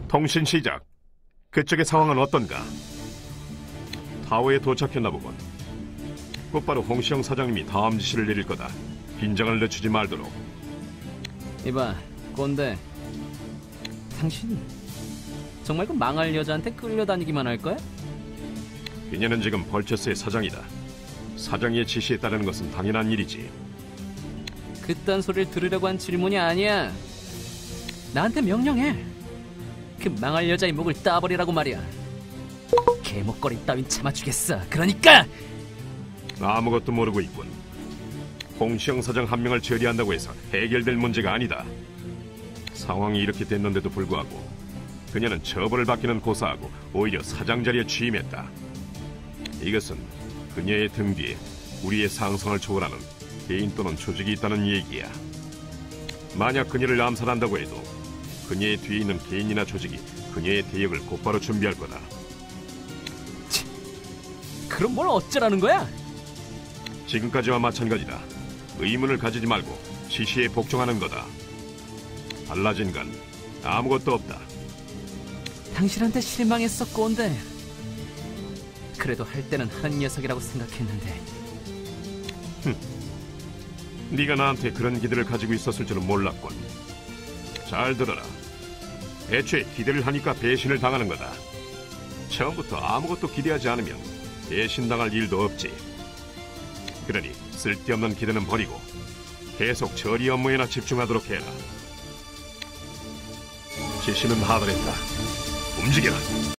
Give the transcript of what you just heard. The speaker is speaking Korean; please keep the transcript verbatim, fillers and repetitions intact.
통신 시작. 그쪽의 상황은 어떤가? 타워에 도착했나 보군. 곧바로 홍시영 사장님이 다음 지시를 내릴 거다. 긴장을 늦추지 말도록. 이봐, 꼰대. 당신 정말 그 망할 여자한테 끌려다니기만 할 거야? 그녀는 지금 벌처스의 사장이다. 사장의 지시에 따르는 것은 당연한 일이지. 그딴 소리를 들으려고 한 질문이 아니야. 나한테 명령해. 그 망할 여자의 목을 따버리라고 말이야. 개목걸이 따윈 참아주겠어. 그러니까! 아무것도 모르고 있군. 홍시영 사장 한 명을 처리한다고 해서 해결될 문제가 아니다. 상황이 이렇게 됐는데도 불구하고 그녀는 처벌을 받기는 고사하고 오히려 사장 자리에 취임했다. 이것은 그녀의 등 뒤에 우리의 상성을 초월하는 개인 또는 조직이 있다는 얘기야. 만약 그녀를 암살한다고 해도 그녀의 뒤에 있는 개인이나 조직이 그녀의 대역을 곧바로 준비할 거다. 치, 그럼 뭘 어쩌라는 거야? 지금까지와 마찬가지다. 의문을 가지지 말고 지시에 복종하는 거다. 달라진 건 아무것도 없다. 당신한테 실망했어, 꼰대. 그래도 할 때는 하는 녀석이라고 생각했는데. 흠, 네가 나한테 그런 기대를 가지고 있었을 줄은 몰랐군. 잘 들어라. 애초에 기대를 하니까 배신을 당하는 거다. 처음부터 아무것도 기대하지 않으면 배신당할 일도 없지. 그러니 쓸데없는 기대는 버리고 계속 처리 업무에나 집중하도록 해라. 지시는 하달했다. 움직여라.